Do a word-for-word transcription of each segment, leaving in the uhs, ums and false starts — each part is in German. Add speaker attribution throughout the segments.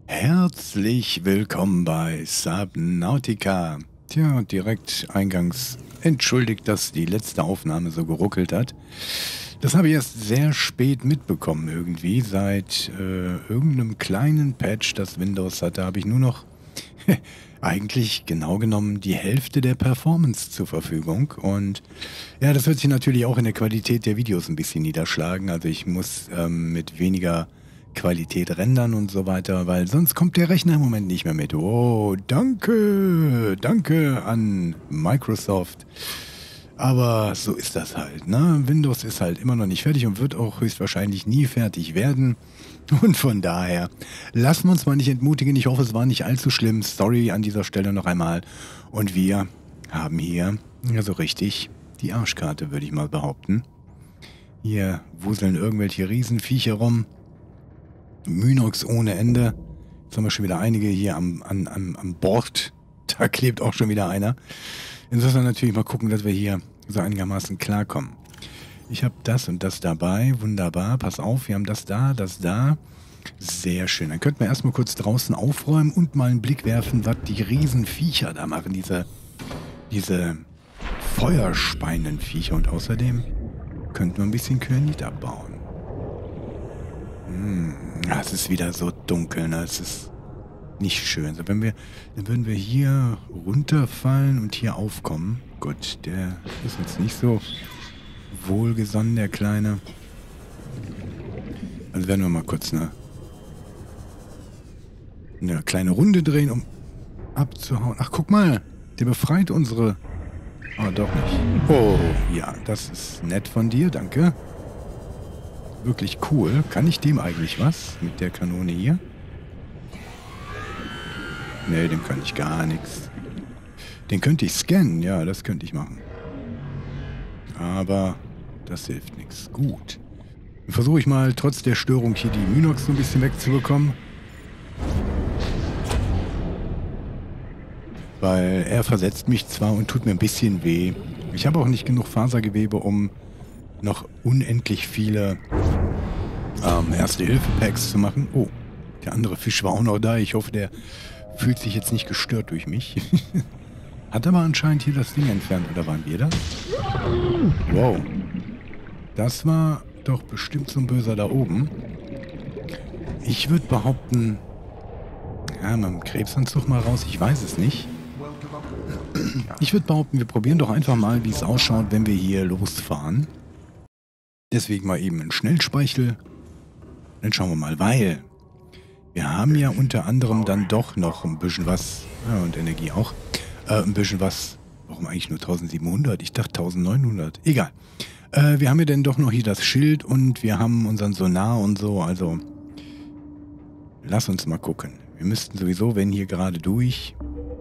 Speaker 1: Herzlich willkommen bei Subnautica. Tja, direkt eingangs entschuldigt, dass die letzte Aufnahme so geruckelt hat. Das habe ich erst sehr spät mitbekommen irgendwie. Seit äh, irgendeinem kleinen Patch, das Windows hatte, habe ich nur noch eigentlich genau genommen die Hälfte der Performance zur Verfügung. Und ja, das wird sich natürlich auch in der Qualität der Videos ein bisschen niederschlagen. Also ich muss ähm, mit weniger Qualität rendern und so weiter, weil sonst kommt der Rechner im Moment nicht mehr mit. Oh, danke, danke an Microsoft. Aber so ist das halt, ne? Windows ist halt immer noch nicht fertig und wird auch höchstwahrscheinlich nie fertig werden. Und von daher, lassen wir uns mal nicht entmutigen. Ich hoffe, es war nicht allzu schlimm. Sorry an dieser Stelle noch einmal. Und wir haben hier, ja so richtig, die Arschkarte, würde ich mal behaupten. Hier wuseln irgendwelche Riesenviecher rum. Mynox ohne Ende. Jetzt haben wir schon wieder einige hier am, an, am, am Bord. Da klebt auch schon wieder einer. Insofern natürlich mal gucken, dass wir hier so einigermaßen klarkommen. Ich habe das und das dabei. Wunderbar. Pass auf, wir haben das da, das da. Sehr schön. Dann könnten wir erstmal kurz draußen aufräumen und mal einen Blick werfen, was die Riesenviecher da machen. Diese, diese Feuerspeinenviecher. Und außerdem könnten wir ein bisschen Kyanit abbauen. Hm, es ist wieder so dunkel, ne? Es ist nicht schön. Also wenn wir, dann würden wir hier runterfallen und hier aufkommen. Gut, der ist jetzt nicht so wohlgesonnen, der Kleine. Also werden wir mal kurz eine, eine kleine Runde drehen, um abzuhauen. Ach, guck mal, der befreit unsere... Oh, doch nicht. Oh, ja, das ist nett von dir, danke. Wirklich cool. Kann ich dem eigentlich was mit der Kanone hier? Nee, dem kann ich gar nichts. Den könnte ich scannen, ja, das könnte ich machen. Aber das hilft nichts. Gut. Dann versuche ich mal trotz der Störung hier die Mynox so ein bisschen wegzubekommen. Weil er versetzt mich zwar und tut mir ein bisschen weh. Ich habe auch nicht genug Fasergewebe, um noch unendlich viele ähm, Erste-Hilfe-Packs zu machen. Oh, der andere Fisch war auch noch da. Ich hoffe, der fühlt sich jetzt nicht gestört durch mich. Hat aber anscheinend hier das Ding entfernt, oder waren wir das? Wow. Das war doch bestimmt so ein Böser da oben. Ich würde behaupten... Ja, mit dem Krebsanzug mal raus, ich weiß es nicht. Ich würde behaupten, wir probieren doch einfach mal, wie es ausschaut, wenn wir hier losfahren. Deswegen mal eben einen Schnellspeichel. Dann schauen wir mal, weil... Wir haben ja unter anderem dann doch noch ein bisschen was, ja, und Energie auch, äh, ein bisschen was, warum eigentlich nur eintausendsiebenhundert? Ich dachte eintausendneunhundert, egal. Äh, wir haben ja dann doch noch hier das Schild und wir haben unseren Sonar und so, also lass uns mal gucken. Wir müssten sowieso, wenn hier gerade durch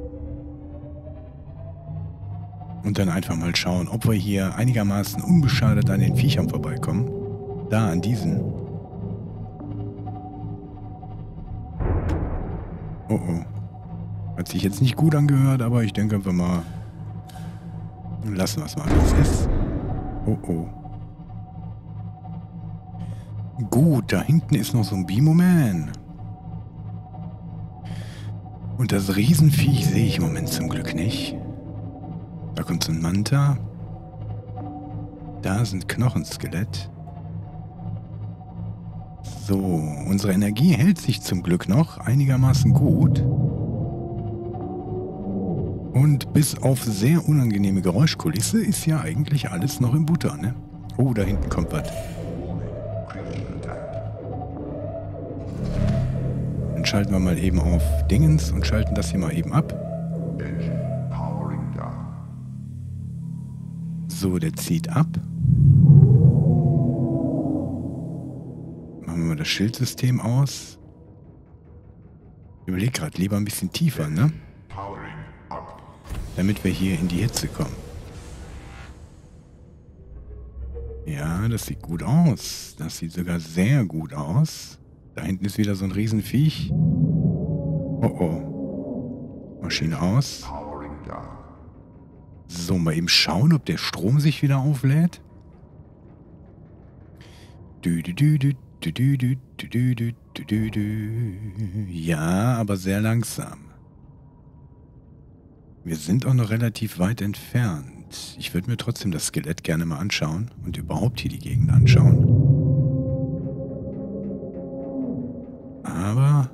Speaker 1: und dann einfach mal schauen, ob wir hier einigermaßen unbeschadet an den Viechern vorbeikommen. Da, an diesen. Oh oh. Hat sich jetzt nicht gut angehört, aber ich denke einfach mal, lassen wir es mal, wie es ist. Oh oh. Gut, da hinten ist noch so ein Bimoman. Und das Riesenviech sehe ich im Moment zum Glück nicht. Da kommt so ein Manta. Da sind Knochenskelett. So, unsere Energie hält sich zum Glück noch einigermaßen gut. Und bis auf sehr unangenehme Geräuschkulisse ist ja eigentlich alles noch im Butter, ne? Oh, da hinten kommt was. Dann schalten wir mal eben auf Dingens und schalten das hier mal eben ab. So, der zieht ab. Machen wir mal das Schildsystem aus. Ich überlege gerade, lieber ein bisschen tiefer, ne? Damit wir hier in die Hitze kommen. Ja, das sieht gut aus. Das sieht sogar sehr gut aus. Da hinten ist wieder so ein Riesenviech. Oh oh. Maschine aus. So, mal eben schauen, ob der Strom sich wieder auflädt. Dü, dü, dü, dü, dü, dü, dü, dü, dü, Du, du, du. Ja, aber sehr langsam. Wir sind auch noch relativ weit entfernt. Ich würde mir trotzdem das Skelett gerne mal anschauen und überhaupt hier die Gegend anschauen. Aber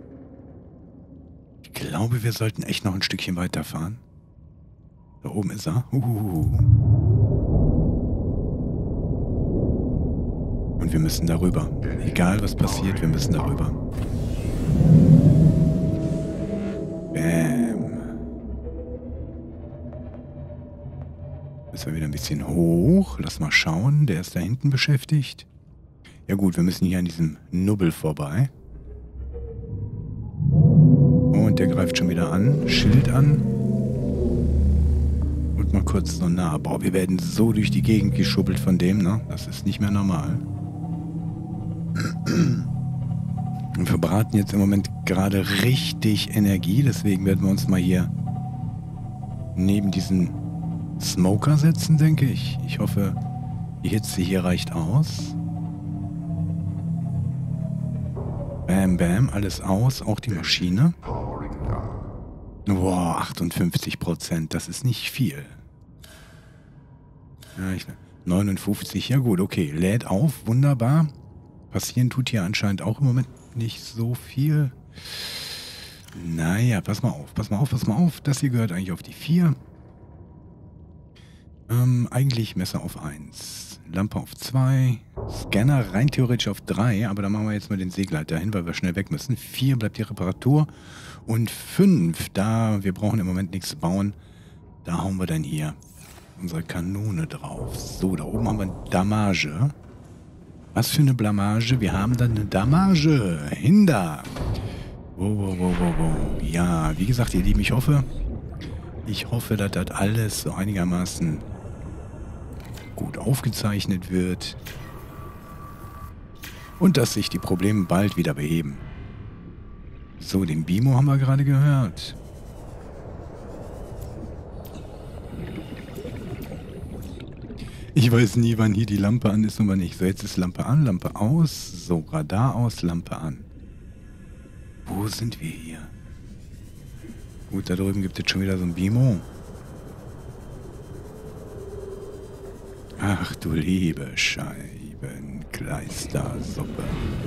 Speaker 1: ich glaube, wir sollten echt noch ein Stückchen weiterfahren. Da oben ist er. Uhuhu. Und wir müssen darüber. Egal was passiert, wir müssen darüber. Bäm. Müssen wir wieder ein bisschen hoch. Lass mal schauen. Der ist da hinten beschäftigt. Ja gut, wir müssen hier an diesem Nubbel vorbei. Und der greift schon wieder an. Schild an. Und mal kurz so nah. Boah, wir werden so durch die Gegend geschubbelt von dem, ne? Das ist nicht mehr normal. Wir verbraten jetzt im Moment gerade richtig Energie. Deswegen werden wir uns mal hier neben diesen Smoker setzen, denke ich. Ich hoffe, die Hitze hier reicht aus. Bam, bam, alles aus. Auch die Maschine. Boah, achtundfünfzig Prozent. Das ist nicht viel. Ja, ich, neunundfünfzig. Ja gut, okay. Lädt auf. Wunderbar. Passieren tut hier anscheinend auch im Moment nicht so viel. Naja, pass mal auf, pass mal auf, pass mal auf. Das hier gehört eigentlich auf die vier. Ähm, eigentlich Messer auf eins. Lampe auf zwei. Scanner rein theoretisch auf drei. Aber da machen wir jetzt mal den Seegleiter hin, weil wir schnell weg müssen. vier bleibt die Reparatur. Und fünf, da wir brauchen im Moment nichts bauen. Da hauen wir dann hier unsere Kanone drauf. So, da oben haben wir Damage. Was für eine Blamage? Wir haben dann eine Damage. Hinder. Wow, wow, wow, wow, wow. Ja, wie gesagt, ihr Lieben, ich hoffe, ich hoffe, dass das alles so einigermaßen gut aufgezeichnet wird. Und dass sich die Probleme bald wieder beheben. So, den Bimo haben wir gerade gehört. Ich weiß nie, wann hier die Lampe an ist und wann nicht. So, jetzt ist Lampe an, Lampe aus. So, Radar aus, Lampe an. Wo sind wir hier? Gut, da drüben gibt es schon wieder so ein Bimo. Ach du liebe Scheibenkleistersuppe.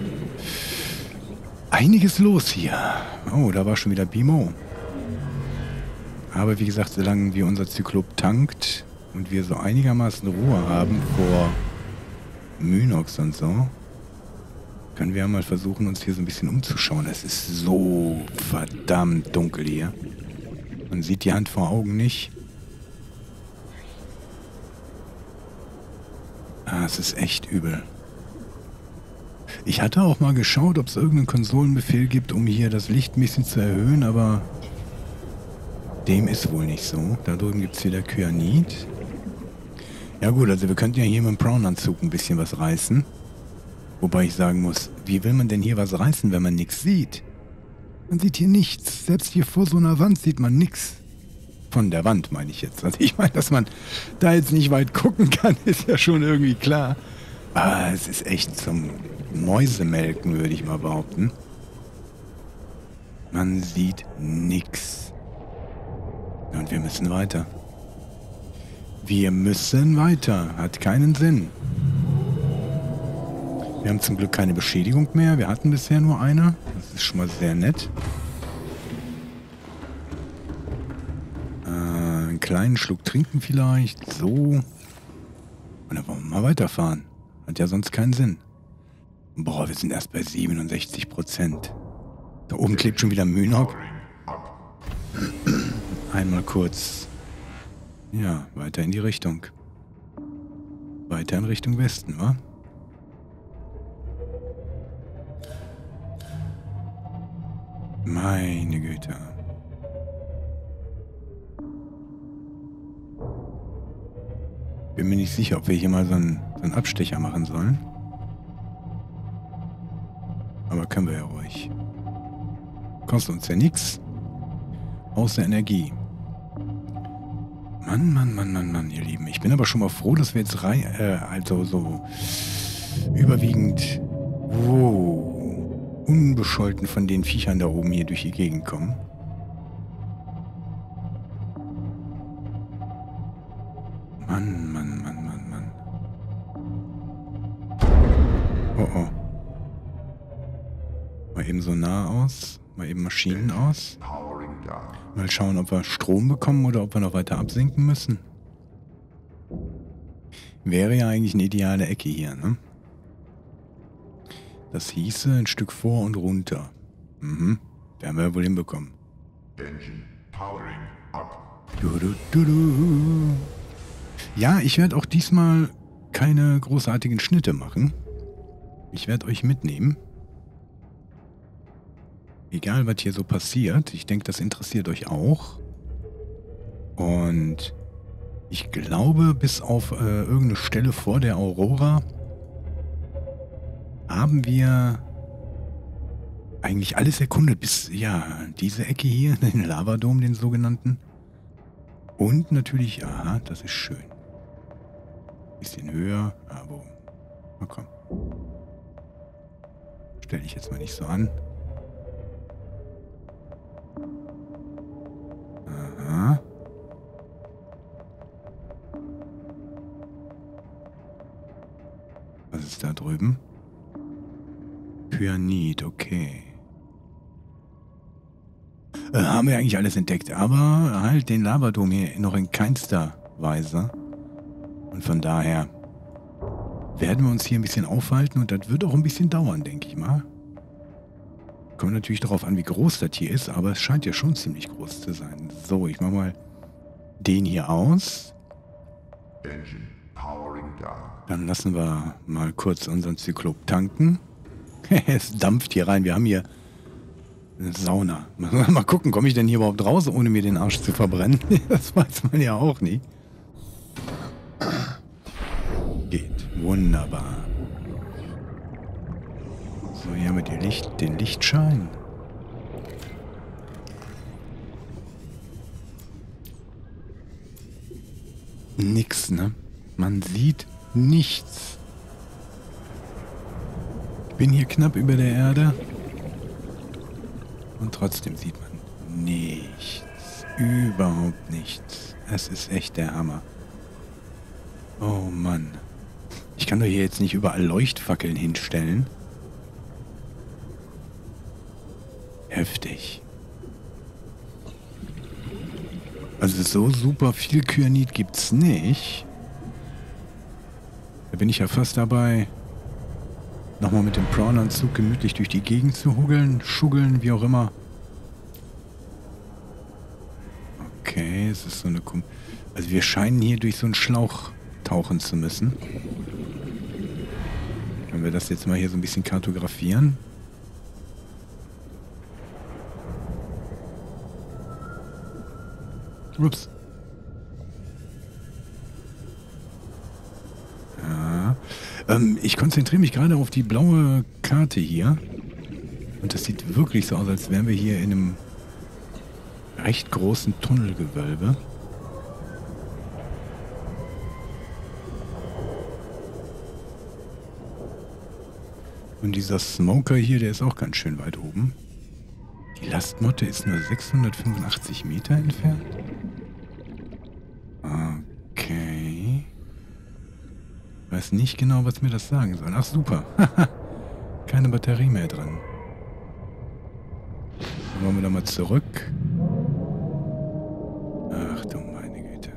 Speaker 1: Einiges los hier. Oh, da war schon wieder Bimo. Aber wie gesagt, solange wir unser Zyklop tankt und wir so einigermaßen Ruhe haben vor Mynox und so, können wir ja mal versuchen, uns hier so ein bisschen umzuschauen. Es ist so verdammt dunkel hier. Man sieht die Hand vor Augen nicht. Ah, es ist echt übel. Ich hatte auch mal geschaut, ob es irgendeinen Konsolenbefehl gibt, um hier das Licht ein bisschen zu erhöhen, aber dem ist wohl nicht so. Da drüben gibt es wieder Kyanit. Ja gut, also wir könnten ja hier mit dem Prawn-Anzug ein bisschen was reißen. Wobei ich sagen muss, wie will man denn hier was reißen, wenn man nichts sieht? Man sieht hier nichts. Selbst hier vor so einer Wand sieht man nichts. Von der Wand meine ich jetzt. Also ich meine, dass man da jetzt nicht weit gucken kann, ist ja schon irgendwie klar. Aber es ist echt zum Mäusemelken, würde ich mal behaupten. Man sieht nichts. Und wir müssen weiter. Wir müssen weiter. Hat keinen Sinn. Wir haben zum Glück keine Beschädigung mehr. Wir hatten bisher nur eine. Das ist schon mal sehr nett. Äh, einen kleinen Schluck trinken vielleicht. So. Und dann wollen wir mal weiterfahren. Hat ja sonst keinen Sinn. Boah, wir sind erst bei siebenundsechzig Prozent. Da oben klebt schon wieder Mynox. Einmal kurz. Ja, weiter in die Richtung. Weiter in Richtung Westen, wa? Meine Güte. Bin mir nicht sicher, ob wir hier mal so einen, so einen Abstecher machen sollen. Aber können wir ja ruhig. Kostet uns ja nichts. Außer Energie. Mann, Mann, Mann, Mann, Mann, ihr Lieben. Ich bin aber schon mal froh, dass wir jetzt rein, äh, also so überwiegend, wow, unbescholten von den Viechern da oben hier durch die Gegend kommen. Mann, Mann, Mann, Mann, Mann. Oh, oh. Mal eben so nah aus. Mal eben Maschinen aus. Mal schauen, ob wir Strom bekommen oder ob wir noch weiter absinken müssen. Wäre ja eigentlich eine ideale Ecke hier, ne? Das hieße ein Stück vor und runter. Mhm. Werden wir ja wohl hinbekommen. Du, du, du, du. Ja, ich werde auch diesmal keine großartigen Schnitte machen. Ich werde euch mitnehmen. Egal, was hier so passiert. Ich denke, das interessiert euch auch. Und ich glaube, bis auf äh, irgendeine Stelle vor der Aurora haben wir eigentlich alles erkundet. Bis, ja, diese Ecke hier, den Lavadom, den sogenannten. Und natürlich, aha, das ist schön. Bisschen höher, aber, na komm. Stell dich jetzt mal nicht so an. Aha. Was ist da drüben? Kyanit, okay. Äh, haben wir eigentlich alles entdeckt, aber halt den Lavadom hier noch in keinster Weise. Und von daher werden wir uns hier ein bisschen aufhalten und das wird auch ein bisschen dauern, denke ich mal. Kommt natürlich darauf an, wie groß das hier ist, aber es scheint ja schon ziemlich groß zu sein. So, ich mache mal den hier aus. Dann lassen wir mal kurz unseren Zyklop tanken. Es dampft hier rein. Wir haben hier eine Sauna. Mal gucken, komme ich denn hier überhaupt raus, ohne mir den Arsch zu verbrennen? Das weiß man ja auch nie. Geht. Wunderbar. So, hier haben wir die Licht, den Lichtschein. Nix, ne? Man sieht nichts. Ich bin hier knapp über der Erde. Und trotzdem sieht man nichts. Überhaupt nichts. Es ist echt der Hammer. Oh Mann. Ich kann doch hier jetzt nicht überall Leuchtfackeln hinstellen. Heftig. Also so super viel Kyanit gibt's nicht. Da bin ich ja fast dabei, nochmal mit dem Prawn-Anzug gemütlich durch die Gegend zu huggeln, schuggeln, wie auch immer. Okay, es ist so eine... Kom also wir scheinen hier durch so einen Schlauch tauchen zu müssen. Wenn wir das jetzt mal hier so ein bisschen kartografieren. Ups. Ja. Ähm, ich konzentriere mich gerade auf die blaue Karte hier. Und das sieht wirklich so aus, als wären wir hier in einem recht großen Tunnelgewölbe. Und dieser Smoker hier, der ist auch ganz schön weit oben. Die Lastmotte ist nur sechshundertfünfundachtzig Meter entfernt. Okay. Weiß nicht genau, was mir das sagen soll. Ach, super. Keine Batterie mehr drin. Dann wollen wir da mal zurück. Ach du meine Güte.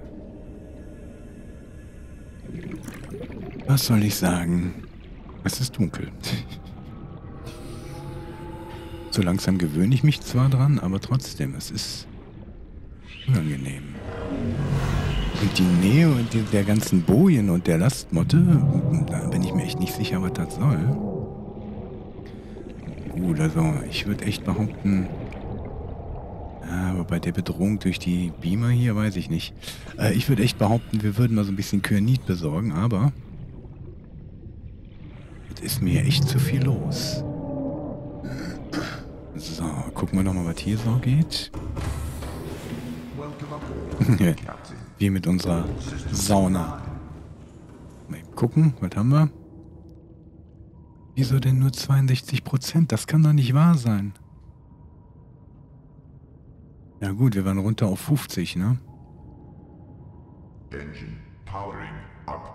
Speaker 1: Was soll ich sagen? Es ist dunkel. So langsam gewöhne ich mich zwar dran, aber trotzdem, es ist unangenehm. Und die Nähe der ganzen Bojen und der Lastmotte, da bin ich mir echt nicht sicher, was das soll. Gut, also ich würde echt behaupten, aber bei der Bedrohung durch die Beamer hier weiß ich nicht. Äh, ich würde echt behaupten, wir würden mal so ein bisschen Kyanit besorgen, aber es ist mir echt zu viel los. So, gucken wir nochmal, was hier so geht. Wie mit unserer Sauna. Mal gucken, was haben wir? Wieso denn nur zweiundsechzig Prozent? Das kann doch nicht wahr sein. Ja gut, wir waren runter auf fünfzig, ne?
Speaker 2: Engine powering up.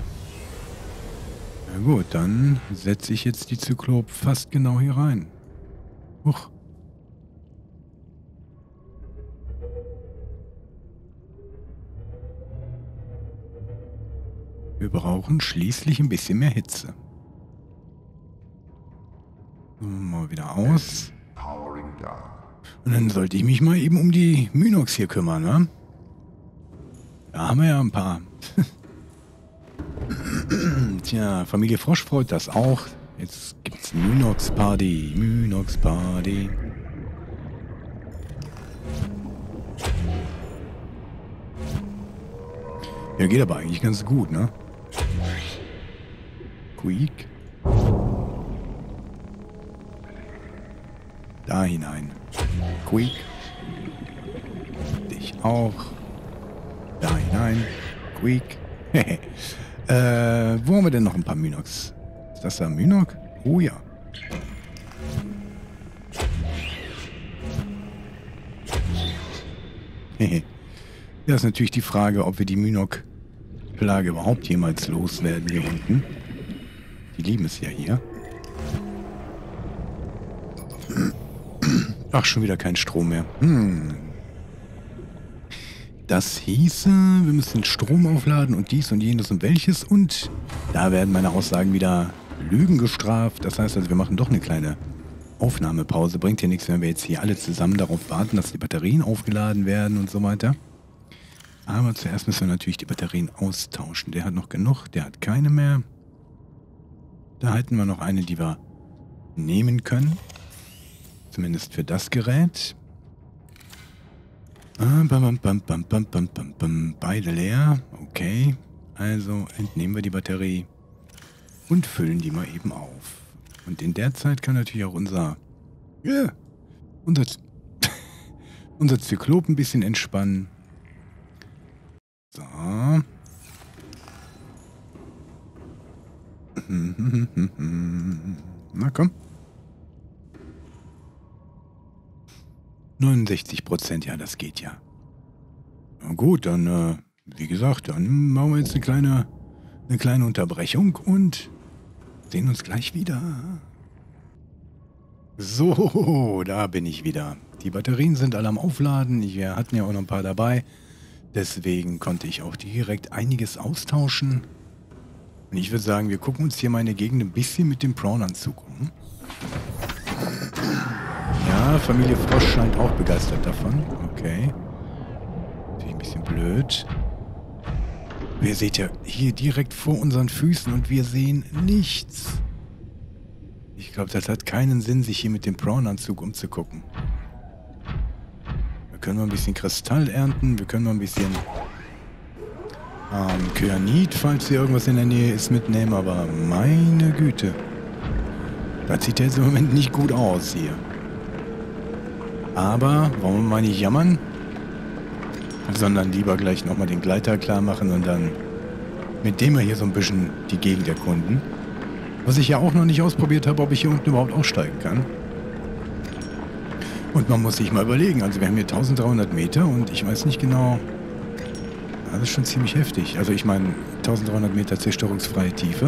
Speaker 1: Na gut, dann setze ich jetzt die Zyklop fast genau hier rein. Huch. Wir brauchen schließlich ein bisschen mehr Hitze. Mal wieder aus.
Speaker 2: Powering down.
Speaker 1: Und dann sollte ich mich mal eben um die Mynox hier kümmern, ne? Da haben wir ja ein paar. Tja, Familie Frosch freut das auch. Jetzt gibt's Mynox Party. Mynox Party. Ja, geht aber eigentlich ganz gut, ne? Quiek. Da hinein. Quiek. Dich auch. Da hinein. Quiek. äh, wo haben wir denn noch ein paar Mynox? Ist das da Mynox? Oh ja. Ja, ist natürlich die Frage, ob wir die Mynox-Plage überhaupt jemals loswerden hier unten. Die lieben es ja hier. Ach, schon wieder kein Strom mehr. Hm. Das hieße, wir müssen Strom aufladen und dies und jenes und welches. Und da werden meine Aussagen wieder Lügen gestraft. Das heißt also, wir machen doch eine kleine Aufnahmepause. Bringt hier nichts, wenn wir jetzt hier alle zusammen darauf warten, dass die Batterien aufgeladen werden und so weiter. Aber zuerst müssen wir natürlich die Batterien austauschen. Der hat noch genug, der hat keine mehr. Da halten wir noch eine, die wir nehmen können. Zumindest für das Gerät. Ah, bam, bam, bam, bam, bam, bam, bam. Beide leer. Okay. Also entnehmen wir die Batterie und füllen die mal eben auf. Und in der Zeit kann natürlich auch unser yeah, unser, unser Zyklop ein bisschen entspannen. So. Na komm. neunundsechzig Prozent, ja, das geht ja. Na gut, dann, äh, wie gesagt, dann machen wir jetzt eine kleine, eine kleine Unterbrechung und sehen uns gleich wieder. So, da bin ich wieder. Die Batterien sind alle am Aufladen. Wir hatten ja auch noch ein paar dabei. Deswegen konnte ich auch direkt einiges austauschen. Und ich würde sagen, wir gucken uns hier meine Gegend ein bisschen mit dem Prawn-Anzug um. Ja, Familie Frosch scheint auch begeistert davon. Okay. Natürlich ein bisschen blöd. Ihr seht ja hier direkt vor unseren Füßen und wir sehen nichts. Ich glaube, das hat keinen Sinn, sich hier mit dem Prawn-Anzug umzugucken. Wir können mal ein bisschen Kristall ernten. Wir können mal ein bisschen ähm, Kyanit, falls hier irgendwas in der Nähe ist, mitnehmen. Aber meine Güte. Das sieht jetzt im Moment nicht gut aus hier. Aber wollen wir mal nicht jammern? Sondern lieber gleich nochmal den Gleiter klar machen und dann mit dem wir hier so ein bisschen die Gegend erkunden. Was ich ja auch noch nicht ausprobiert habe, ob ich hier unten überhaupt aussteigen kann. Und man muss sich mal überlegen, also wir haben hier eintausenddreihundert Meter und ich weiß nicht genau, das ist schon ziemlich heftig. Also ich meine eintausenddreihundert Meter zerstörungsfreie Tiefe.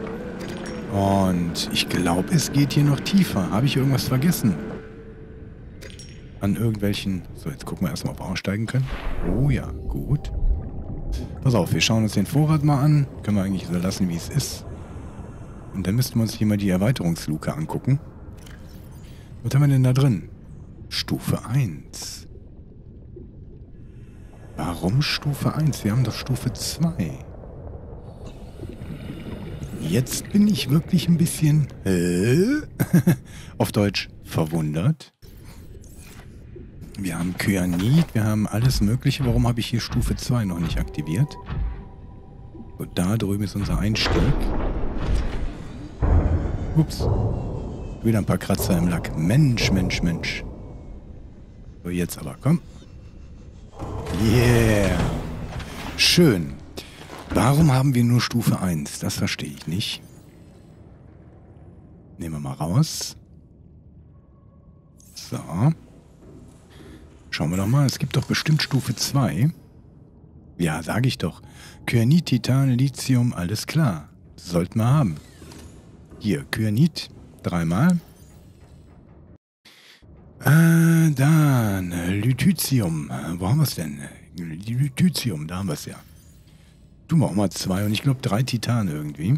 Speaker 1: Und ich glaube, es geht hier noch tiefer. Habe ich irgendwas vergessen? An irgendwelchen... So, jetzt gucken wir erstmal, ob wir aussteigen können. Oh ja, gut. Pass auf, wir schauen uns den Vorrat mal an. Können wir eigentlich so lassen, wie es ist. Und dann müssten wir uns hier mal die Erweiterungsluke angucken. Was haben wir denn da drin? Stufe eins. Warum Stufe eins? Wir haben doch Stufe zwei. Jetzt bin ich wirklich ein bisschen... Äh, auf Deutsch verwundert. Wir haben Kyanit, wir haben alles Mögliche. Warum habe ich hier Stufe zwei noch nicht aktiviert? Und da drüben ist unser Einstieg. Ups. Wieder ein paar Kratzer im Lack. Mensch, Mensch, Mensch. So, jetzt aber, komm. Yeah. Schön. Warum haben wir nur Stufe eins? Das verstehe ich nicht. Nehmen wir mal raus. So. Schauen wir doch mal. Es gibt doch bestimmt Stufe zwei. Ja, sage ich doch. Kyanit, Titan, Lithium, alles klar. Sollten wir haben. Hier, Kyanit. Dreimal. Äh, dann Lithium. Wo haben wir es denn? Lithium, da haben wir es ja. Tun wir auch mal zwei und ich glaube drei Titan irgendwie.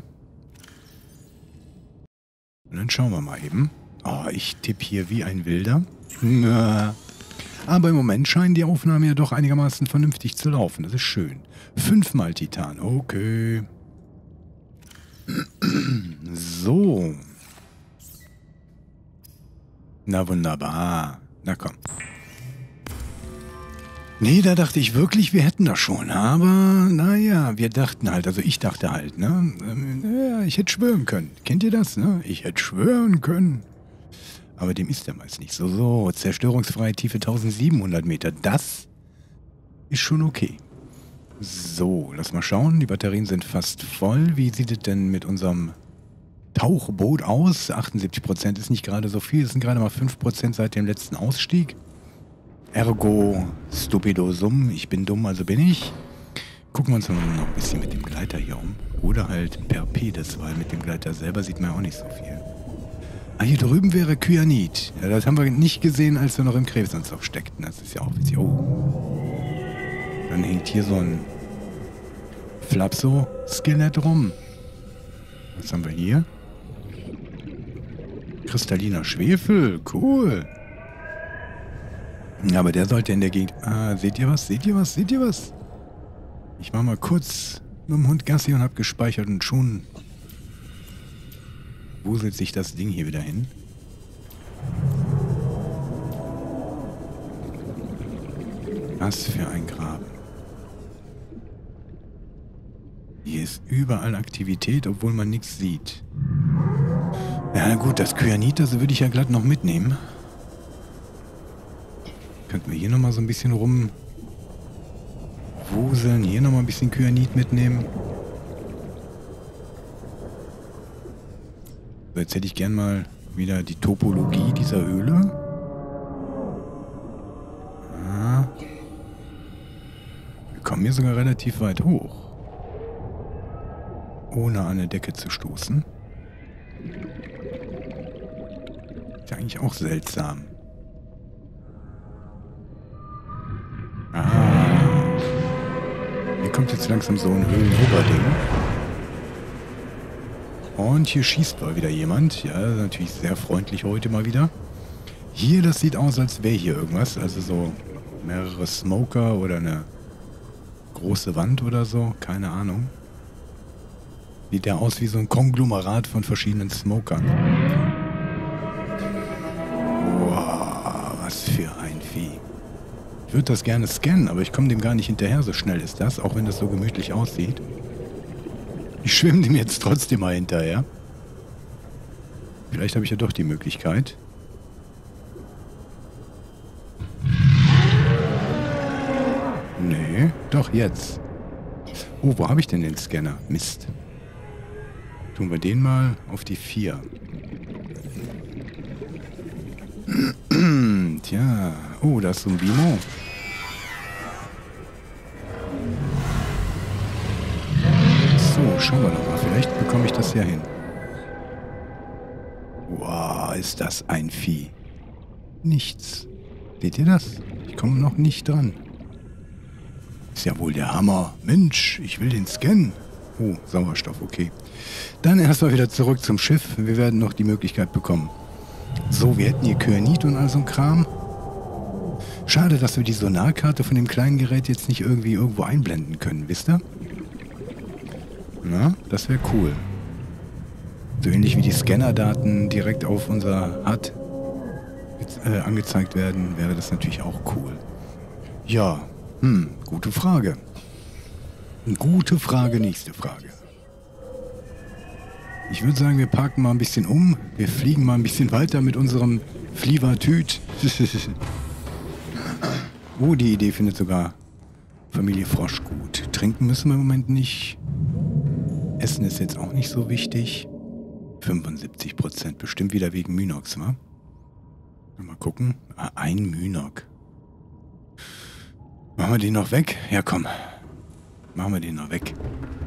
Speaker 1: Und dann schauen wir mal eben. Oh, ich tippe hier wie ein Wilder. Aber im Moment scheinen die Aufnahmen ja doch einigermaßen vernünftig zu laufen. Das ist schön. Fünfmal Titan. Okay. So. Na wunderbar. Na komm. Nee, da dachte ich wirklich, wir hätten das schon. Aber, naja, wir dachten halt, also ich dachte halt, ne? Ja, ich hätte schwören können. Kennt ihr das, ne? Ich hätte schwören können. Aber dem ist der meist nicht so. So, zerstörungsfreie Tiefe tausendsiebenhundert Meter. Das ist schon okay. So, lass mal schauen. Die Batterien sind fast voll. Wie sieht es denn mit unserem Tauchboot aus? achtundsiebzig Prozent ist nicht gerade so viel. Es sind gerade mal fünf Prozent seit dem letzten Ausstieg. Ergo stupido sum. Ich bin dumm, also bin ich. Gucken wir uns noch ein bisschen mit dem Gleiter hier um. Oder halt per Pedis, weil mit dem Gleiter selber sieht man ja auch nicht so viel. Ah, hier drüben wäre Kyanit. Ja, das haben wir nicht gesehen, als wir noch im Krebslandslauf steckten. Das ist ja auch witzig. Oh. Dann hängt hier so ein Flapso-Skelett rum. Was haben wir hier? Kristalliner Schwefel. Cool. Ja, aber der sollte in der Gegend... Ah, seht ihr was? Seht ihr was? Seht ihr was? Ich war mal kurz mit dem Hund Gassi und hab gespeichert und schon wuselt sich das Ding hier wieder hin. Was für ein Graben. Hier ist überall Aktivität, obwohl man nichts sieht. Ja gut, das Kyanit, das würde ich ja glatt noch mitnehmen. Könnten wir hier nochmal so ein bisschen rum wuseln. Hier nochmal ein bisschen Kyanit mitnehmen. So, jetzt hätte ich gern mal wieder die Topologie dieser Höhle. Ah. Wir kommen hier sogar relativ weit hoch. Ohne an eine Decke zu stoßen. Ist ja eigentlich auch seltsam. Ah. Hier kommt jetzt langsam so ein Höhlenoberding. Und hier schießt mal wieder jemand. Ja, das ist natürlich sehr freundlich heute mal wieder. Hier, das sieht aus, als wäre hier irgendwas. Also so mehrere Smoker oder eine große Wand oder so. Keine Ahnung. Sieht ja aus wie so ein Konglomerat von verschiedenen Smokern. Wow, was für ein Vieh. Ich würde das gerne scannen, aber ich komme dem gar nicht hinterher. So schnell ist das, auch wenn das so gemütlich aussieht. Ich schwimme dem jetzt trotzdem mal hinterher. Vielleicht habe ich ja doch die Möglichkeit. Nee, doch jetzt. Oh, wo habe ich denn den Scanner? Mist. Tun wir den mal auf die vier. Tja. Oh, da ist so ein Bimo. So, schauen wir noch mal. Vielleicht bekomme ich das ja hin. Wow, ist das ein Vieh. Nichts. Seht ihr das? Ich komme noch nicht dran. Ist ja wohl der Hammer. Mensch, ich will den scannen. Oh, Sauerstoff, okay. Dann erstmal wieder zurück zum Schiff. Wir werden noch die Möglichkeit bekommen. So, wir hätten hier Kyanit und all so ein Kram. Schade, dass wir die Sonarkarte von dem kleinen Gerät jetzt nicht irgendwie irgendwo einblenden können, wisst ihr? Na, das wäre cool. So ähnlich wie die Scannerdaten direkt auf unser H U D äh, angezeigt werden, wäre das natürlich auch cool. Ja, hm, gute Frage. Gute Frage, nächste Frage. Ich würde sagen, wir parken mal ein bisschen um. Wir fliegen mal ein bisschen weiter mit unserem Flievertüt. Oh, die Idee findet sogar Familie Frosch gut. Trinken müssen wir im Moment nicht. Essen ist jetzt auch nicht so wichtig. fünfundsiebzig Prozent. Bestimmt wieder wegen Mynox, wa? Mal gucken. Ah, ein Mynok. Machen wir den noch weg? Ja, komm. Machen wir den noch weg.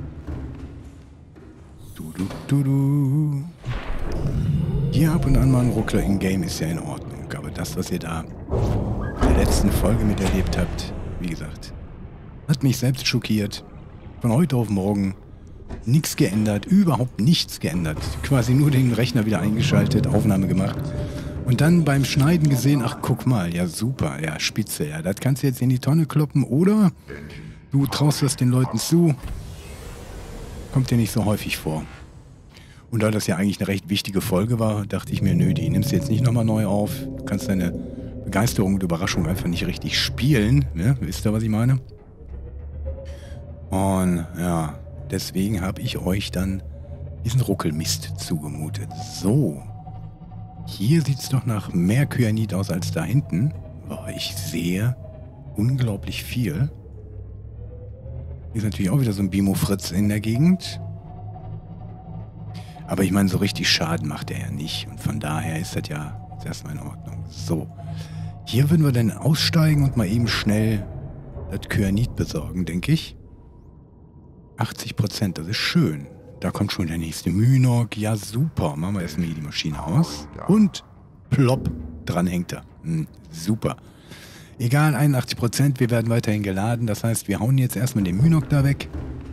Speaker 1: Du, du, du, du. Hier ab und an mal ein Ruckler in Game ist ja in Ordnung. Aber das, was ihr da in der letzten Folge miterlebt habt, wie gesagt, hat mich selbst schockiert. Von heute auf morgen nichts geändert, überhaupt nichts geändert. Quasi nur den Rechner wieder eingeschaltet, Aufnahme gemacht. Und dann beim Schneiden gesehen, ach guck mal, ja super, ja spitze, ja, das kannst du jetzt in die Tonne kloppen oder du traust das den Leuten zu. Kommt dir nicht so häufig vor. Und da das ja eigentlich eine recht wichtige Folge war, dachte ich mir, nö, die nimmst du jetzt nicht nochmal neu auf. Du kannst deine Begeisterung und Überraschung einfach nicht richtig spielen, ne? Wisst ihr, was ich meine? Und ja, deswegen habe ich euch dann diesen Ruckelmist zugemutet. So. Hier sieht es doch nach mehr Kyanit aus als da hinten. Oh, ich sehe unglaublich viel. Hier ist natürlich auch wieder so ein Bimo-Fritz in der Gegend. Aber ich meine, so richtig Schaden macht er ja nicht. Und von daher ist das ja erstmal in Ordnung. So. Hier würden wir dann aussteigen und mal eben schnell das Kyanit besorgen, denke ich. achtzig Prozent, das ist schön. Da kommt schon der nächste Mynok. Ja, super. Machen wir erstmal hier die Maschine aus. Und plopp, dran hängt er. Hm, super. Egal, einundachtzig Prozent. Wir werden weiterhin geladen. Das heißt, wir hauen jetzt erstmal den Mynok da weg.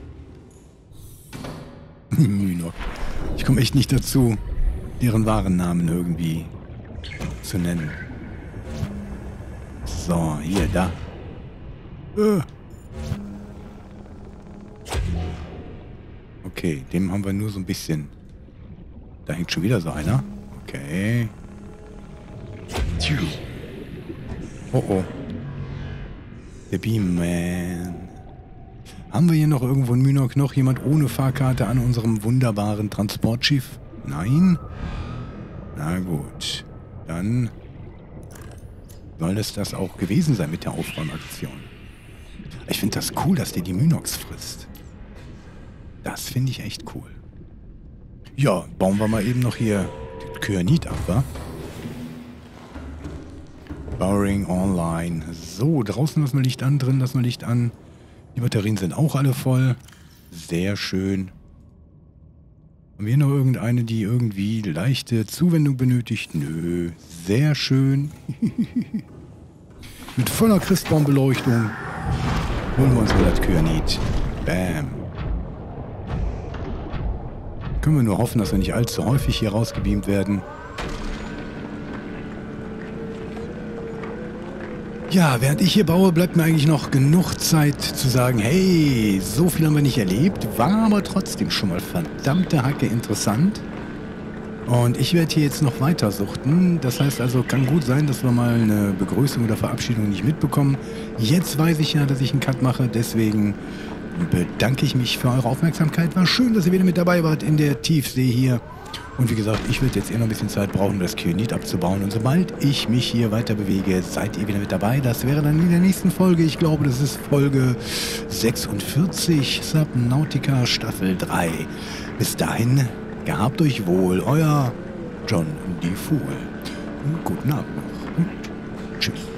Speaker 1: Mynok. Ich komme echt nicht dazu, deren wahren Namen irgendwie zu nennen. So, hier, da. Äh. Okay, dem haben wir nur so ein bisschen. Da hängt schon wieder so einer. Okay. Oh oh. Der Beamman. Haben wir hier noch irgendwo in Mynok noch jemand ohne Fahrkarte an unserem wunderbaren Transportschiff? Nein? Na gut. Dann soll es das auch gewesen sein mit der Aufräumaktion. Ich finde das cool, dass der die Mynox frisst. Das finde ich echt cool. Ja, bauen wir mal eben noch hier den Kyanit ab, wa? Powering online. So, draußen lassen wir Licht an, drin lassen wir Licht an. Die Batterien sind auch alle voll. Sehr schön. Haben wir noch irgendeine, die irgendwie leichte Zuwendung benötigt? Nö. Sehr schön. Mit voller Christbaumbeleuchtung holen wir uns mal das Kyanit. Bam. Können wir nur hoffen, dass wir nicht allzu häufig hier rausgebeamt werden. Ja, während ich hier baue, bleibt mir eigentlich noch genug Zeit zu sagen, hey, so viel haben wir nicht erlebt, war aber trotzdem schon mal verdammte Hacke interessant. Und ich werde hier jetzt noch weiter suchten. Das heißt also, kann gut sein, dass wir mal eine Begrüßung oder Verabschiedung nicht mitbekommen. Jetzt weiß ich ja, dass ich einen Cut mache, deswegen bedanke ich mich für eure Aufmerksamkeit. War schön, dass ihr wieder mit dabei wart in der Tiefsee hier. Und wie gesagt, ich werde jetzt eh noch ein bisschen Zeit brauchen, um das Kyanit abzubauen. Und sobald ich mich hier weiter bewege, seid ihr wieder mit dabei. Das wäre dann in der nächsten Folge. Ich glaube, das ist Folge sechsundvierzig, Subnautica Staffel drei. Bis dahin, gehabt euch wohl, euer John D. Fool. Und guten Abend noch und tschüss.